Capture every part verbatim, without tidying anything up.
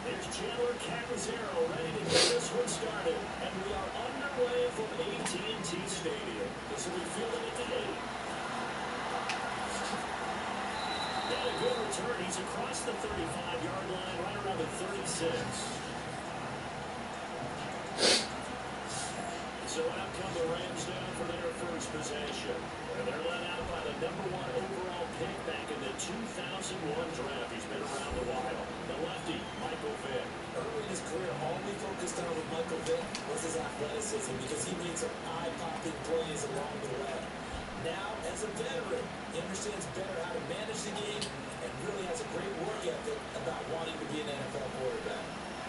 There's Chandler Catanzaro ready to get this one started. And we are underway from A T and T Stadium. This will be fielding at the eight. And a good return. He's across the thirty-five-yard line, right around the thirty-six. So out come the Rams down for their first possession. And they're led out by the number one overall pick back in the two thousand one draft. He's been around a while. The lefty, Michael Vick. Early in his career, all we focused on with Michael Vick was his athleticism because he made some eye-popping plays along the way. Now, as a veteran, he understands better how to manage the game and really has a great work ethic about wanting to be an N F L quarterback.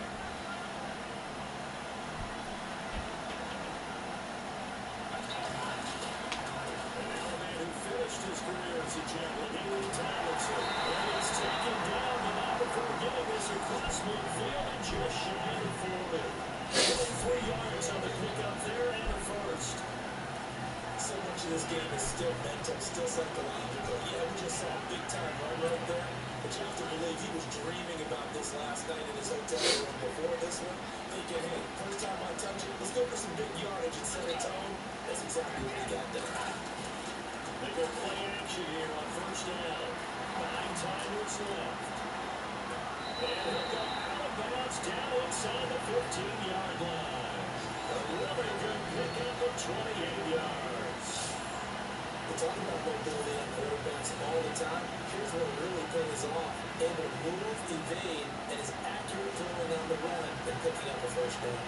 His career as a Javelin, Haley Tomlinson. And he's taken down the number for getting this across midfield and just shy of forty. Only three yards on the pickup there and a first. So much of this game is still mental, still psychological. Yeah, we just saw a big-time run right there, but you have to believe he was dreaming about this last night in his hotel room before this one, thinking, hey, first time I touch it, let's go for some big yardage and set a tone. That's exactly what he got done. They go play action here on first down. Nine timers left. And he'll go out of bounds down inside the fifteen-yard line. A really good pickup of twenty-eight yards. We talk about mobility on quarterbacks all the time. Here's what really pays off. Able to move, evade, and is accurate throwing on the run and picking up a first down.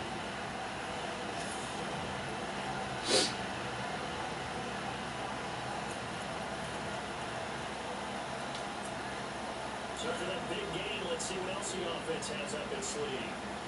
So after that big gain, let's see what else the offense has up its sleeve.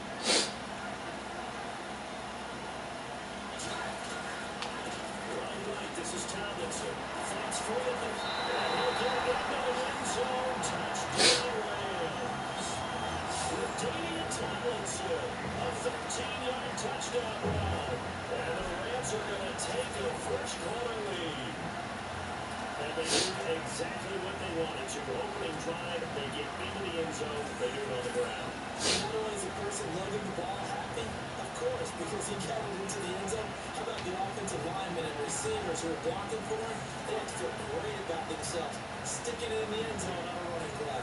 Right, right, this is Tomlinson. Fakes for it, and he'll get it into the end zone. Touchdown, Rams. Ladainian Tomlinson, a thirteen-yard touchdown run. And the Rams are going to take a first-quarter lead. And they do exactly what they wanted to. Opening drive, they get into the end zone, they do it on the ground. Not only is the person lugging the ball happy, of course, because he got it into the end zone. How about the offensive linemen and receivers who are blocking for him? They have to feel great about themselves, sticking it in the end zone on a running play.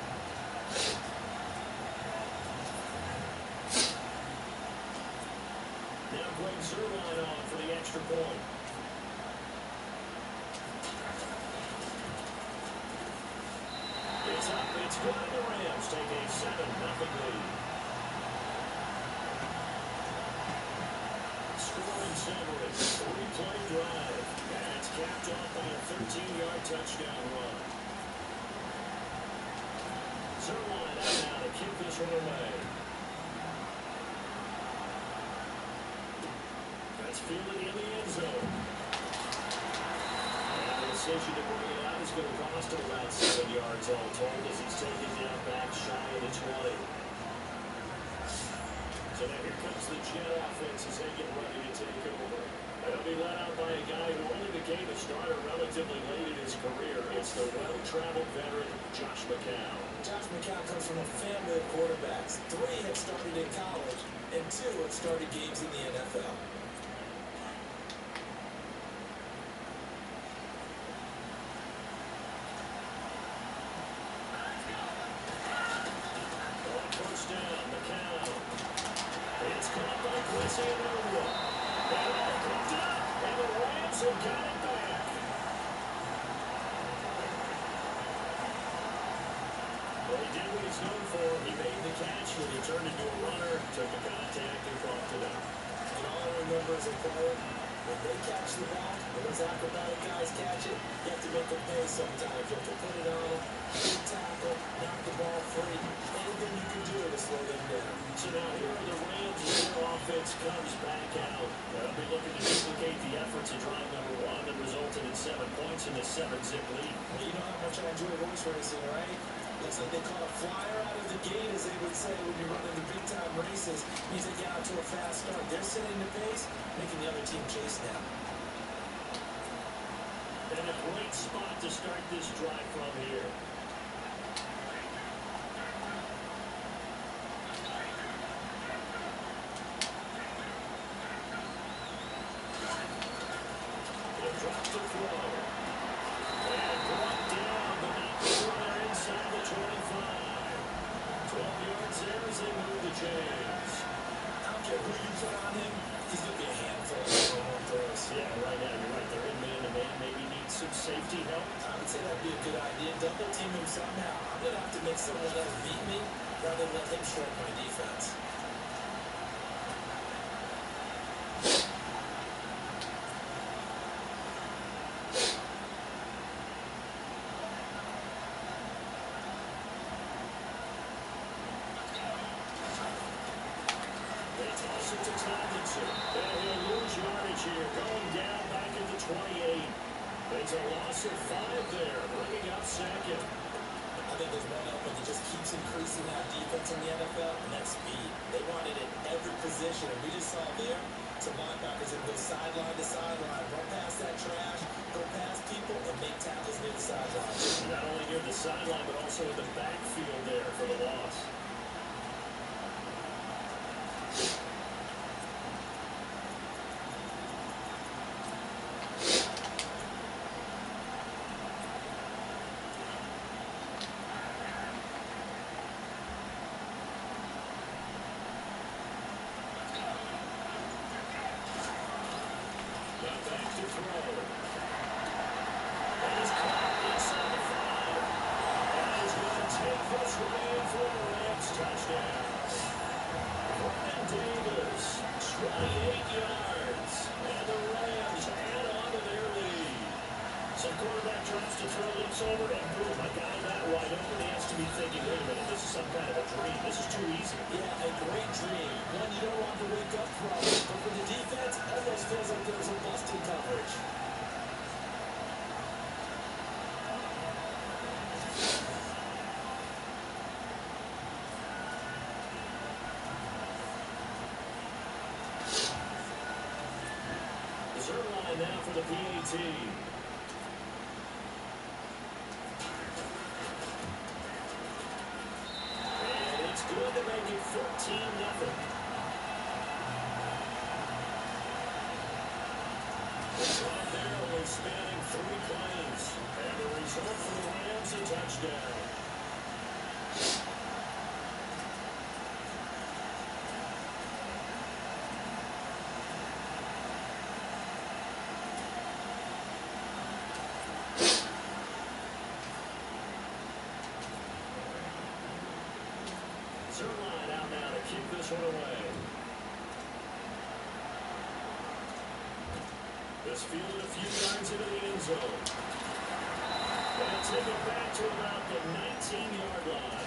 Now Greg Zuerlein on for the extra point. It's up, it's good, and the Rams take a seven nothing lead. Scoring summary, three-play drive, and it's capped off by a thirteen-yard touchdown run. Zuerlein out now to kick this one away. That's fielded in the end zone. And the decision to bring it out is going to cost him about seven yards all told as he's taken down back shy of the twenty. So now here comes the Jet offense as they get ready to take over. They'll be led out by a guy who only became a starter relatively late in his career. It's the well-traveled veteran, Josh McCown. Josh McCown comes from a family of quarterbacks. Three have started in college, and two have started games in the N F L. Turned into a runner, took the contact, and crossed it up. And all I remember as a player, when they catch the ball, when those acrobatic guys catch it, you have to make them pay sometimes. You have to put it on them, big tackle, knock the ball free. Anything you can do to slow them down. So now here are the Rams as their offense comes back out. They'll be looking to duplicate the efforts of drive number one that resulted in seven points in the seven-zip lead. Well, you know how much I enjoy horse racing, right? Looks like they caught a flyer out of the gate, as they would say when you're running the big-time races. Means they get out to a fast start. They're setting the pace, making the other team chase now. And a great spot to start this drive from here. double team him somehow, I'm going to have to make someone else beat me rather than let him shred my defense. To Tomlinson, and he'll lose yardage here, going down back at the twenty-eight. It's a loss of five there, bringing up second. I think there's one element that just keeps increasing that defense in the N F L, and that's speed. They want it at every position, and we just saw there some linebackers that go sideline to sideline, run past that trash, go past people, and make tackles near the sideline. Not only near the sideline, but also in the backfield there for the loss. Over and boom, a guy that wide open, he has to be thinking, wait a minute, this is some kind of a dream. This is too easy. Yeah, a great dream. One you don't want to wake up from. But for the defense, almost feels like there's a busted coverage. Reserve line now for the P A T. Good to make it fourteen nothing. The drive there only spanning three plays. And the result for the Rams, a touchdown. Zerline out now to keep this one away. This fielded a few yards into the end zone. They'll take it back to about the nineteen-yard line.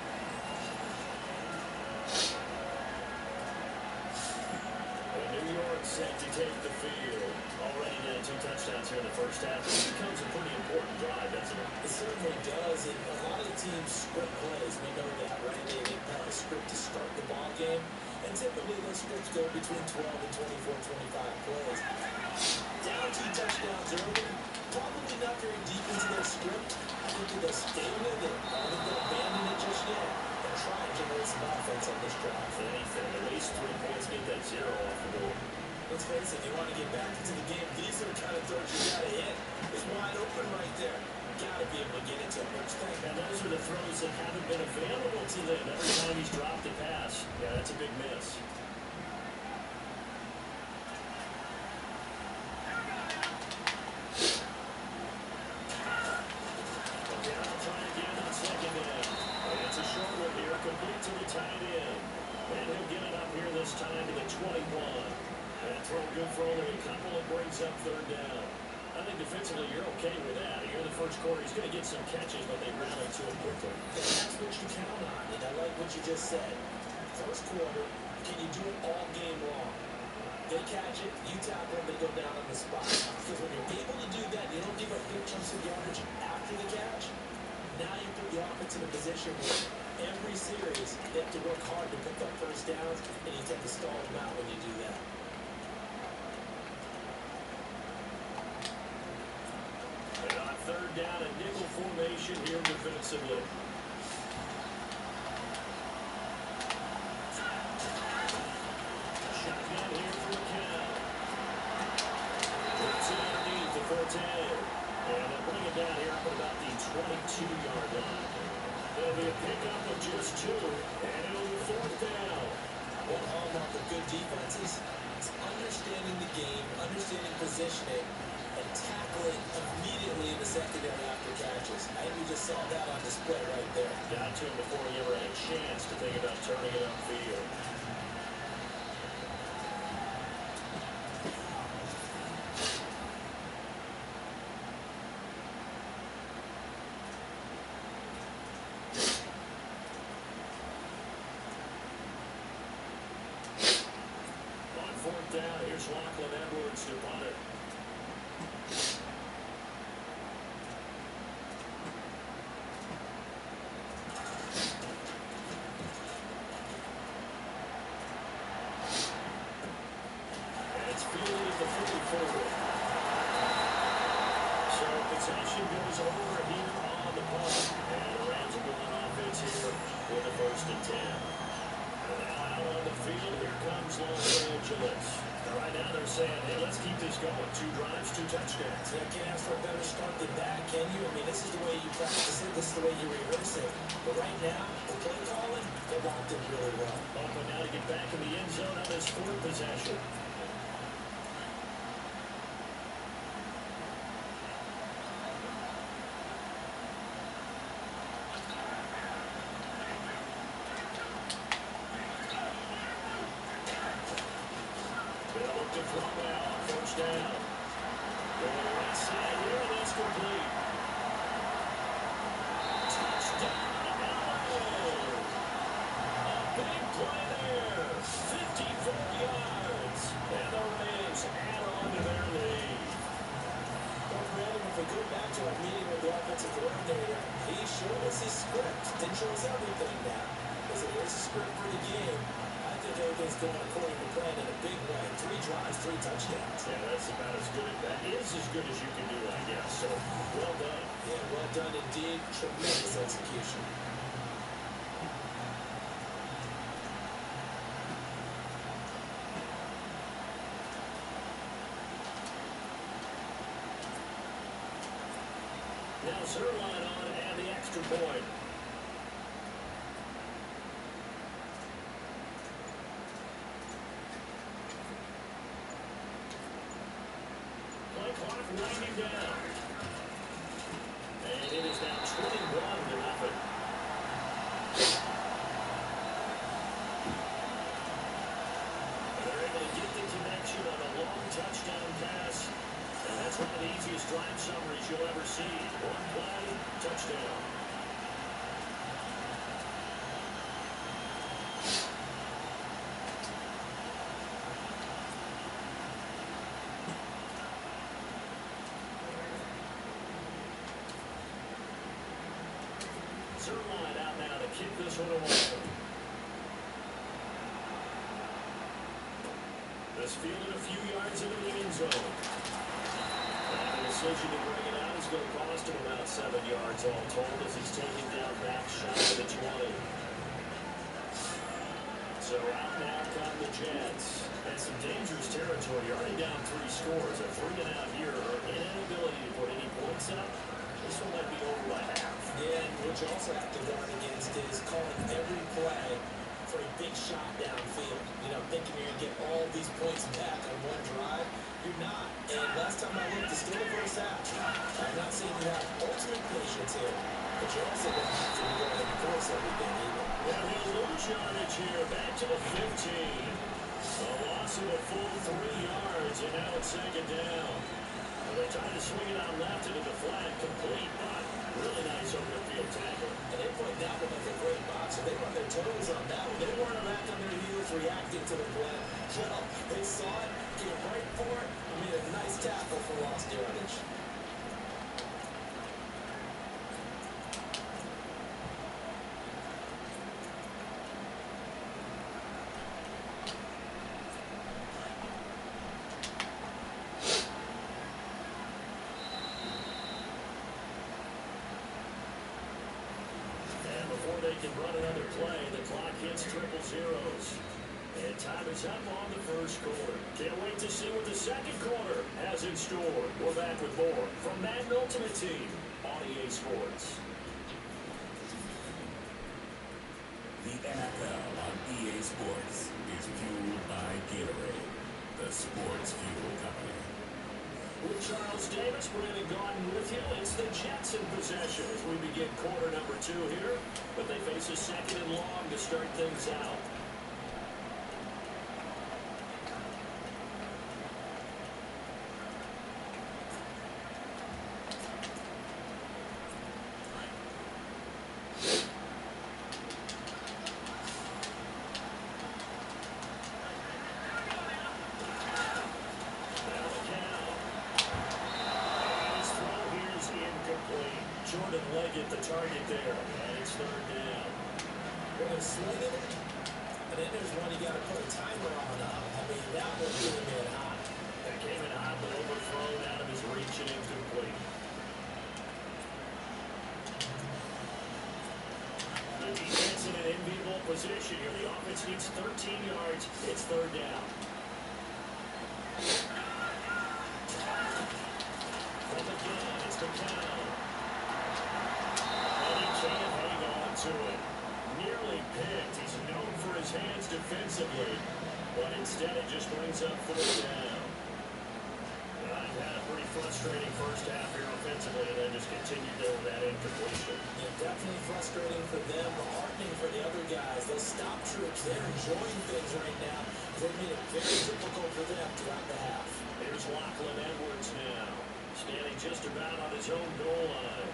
And New York set to take the field. Already down two touchdowns here in the first half. This becomes a pretty important drive, doesn't it? It certainly does. And a lot of the teams script plays. We know that, right? They, they have a script to start the ball game. And typically those scripts go between twelve and twenty-four, twenty-five plays. Down two touchdowns early. Probably not very deep into their script. I think they'll stay with it. I don't think they'll abandon it just yet. And try and generate some offense on this drive. If anything, at least three points, get that zero off the board. Let's face it, you want to get back into the game. These are the kind of throws you got to hit. It's wide open right there. Got to be able to get into it. What you think? And those are the throws that haven't been available to them. Every time he's dropped a pass, yeah, that's a big miss. Okay, I'll try again on second down. It's a short one here, complete to the tight end. And he'll get it up here this time to the twenty-one. That throw good for only a couple. It brings up third down. I think defensively you're okay with that. Here in the first quarter, he's going to get some catches, but they rally to him quickly. That's what you count on, and I like what you just said. First quarter, can you do it all game long? They catch it, you tackle them, they go down on the spot. Because when you're able to do that, you don't give up big chunks of yardage after the catch. Now you put the offense in a position where every series, they have to work hard to pick up first downs, and you tend to stall them out when you do that. And on third down, a nickel formation here defensively. Shotgun here for McCown. Puts it underneath the four ten. And they'll bring it down here up at about the twenty-two-yard line. There'll be a pickup of just two, and it'll be fourth down. One hallmark of good defenses is understanding the game, understanding positioning, and tackling tackling immediately in the secondary after catches. I think we just saw that on display right there. Got to him before he ever had a chance to think about turning it upfield. Fourth down, here's Lachlan Edwards to punt it. And it's fielded at the forty-four. So possession goes over here on the punt. And the Rams are going offense here with a first and ten. And now out on the field, here comes Los Angeles. Now right now they're saying, hey, let's keep this going. Two drives, two touchdowns. Yeah, can't ask for a better start than that, can you? I mean, this is the way you practice it. This is the way you rehearse it. But right now, the play calling, they're locked in really well. Open now to get back in the end zone on his fourth possession. To throw now, first down. Going right side here, and that's complete. Touchdown! A big play there. fifty-four yards. And the Rams add on to their lead. Well, Brandon, if we go back to our meeting with the offensive coordinator, he showed us his script. Didn't show us everything now. He said, here's the script for the game. I think everything's going according to plan in a big way. Three drives, three touchdowns. Yeah, that's about as good as that is as good as you can do, I guess. So, well done. Yeah, well done indeed. Tremendous execution. Now Zuerlein on and the extra point. Clock winding down. And it is now twenty-one to nothing. They're able to get the connection on a long touchdown pass. And that's one of the easiest drive summaries you'll ever see. One play, touchdown. Zuerlein out now to kick this one away. This fielded a few yards into the end zone. And the decision to bring it out is going to cost him about seven yards all told as he's taken down back shy of the twenty. So out now come the Jets. And some dangerous territory. Already down three scores. A three and out here. An inability to put any points up. This one might be over by half. Yeah, and what you also have to guard against is calling every play for a big shot downfield. You know, thinking you're going to get all these points back on one drive. You're not. And last time I looked, it's still the first half. I'm not saying you have ultimate patience here, but you also don't have to go ahead and force everything either. Well, he'll lose yardage here. Back to the fifteen. A loss of a full three yards, and now it's second down. Well, they tried to swing it out left into the flat, complete, but really nice over the field tackle. And they played that one like a great boxer. They run their toes on that one. They weren't back on their heels reacting to the play. No, they saw it, came right for it, and made a nice tackle for lost yardage. They can run another play. The clock hits triple zeros. And time is up on the first quarter. Can't wait to see what the second quarter has in store. We're back with more from Madden Ultimate Team on E A Sports. The N F L on E A Sports is fueled by Gatorade, the sports fuel company. With Charles Davis, Brandon Gaudin with you. It's the Jets in possession as we begin quarter number two here. But they face a second and long to start things out. Jordan Leggett, the target there. And it's third down. When they're swinging it, and then there's one you got to put a timer on. Uh, I mean, that one came in hot. That came in hot, but overthrown out of his reach and incomplete. The defense in an enviable position here. The offense needs thirteen yards. It's third down. From again, it's McCown. Can't hang on to it. Nearly picked. He's known for his hands defensively, but instead it just brings up fourth down. I've had a pretty frustrating first half here offensively, and then just continued there with that incompletion. Yeah, definitely frustrating for them, but heartening for the other guys. Those stop troops, they're enjoying things right now. They made it very difficult for them throughout the half. Here's Lachlan Edwards now, standing just about on his own goal line.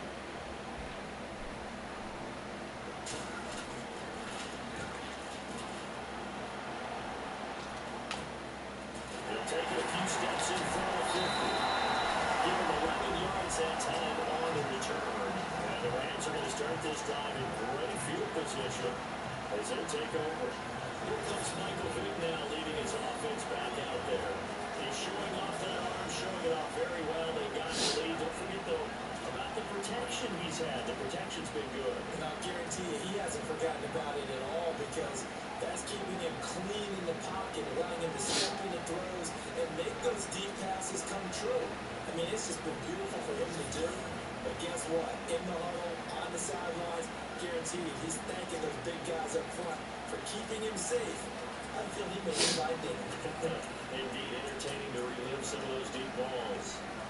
Taking a few steps in front of fifty. Give him eleven yards that time on the return. And the Rams are going to start this drive in great field position as they take over. Here comes Michael Vick now leading his offense back out there. He's showing off that arm, showing it off very well. They got the lead. Don't forget, though, about the protection he's had. The protection's been good. And I'll guarantee you he hasn't forgotten about it at all because that's keeping him clean in the pocket, allowing him to step into throws and make those deep passes come true. I mean, it's just been beautiful for him to do. But guess what? In the huddle, on the sidelines, guaranteed he's thanking those big guys up front for keeping him safe. I feel he may be right there. Indeed, entertaining to relive some of those deep balls.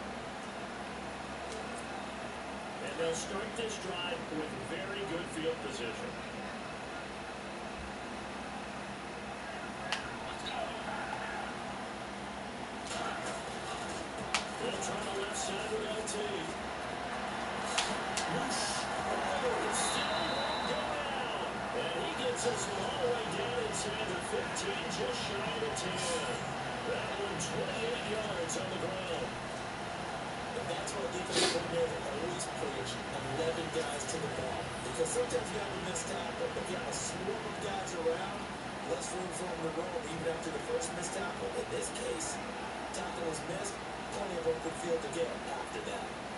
And they'll start this drive with very good field position. They'll try the left side with L T. Whoosh. Oh, it still won't go down. And he gets us all the way down inside the fifteen, just shy of the ten. That one, twenty-eight yards on the ground. And that's what defensive coordinators always preach, eleven guys to the ball. Because sometimes you have a missed tackle, but you have a swarm of guys around, less room for them to roam even after the first missed tackle. In this case, tackle was missed, plenty of open field to get after that.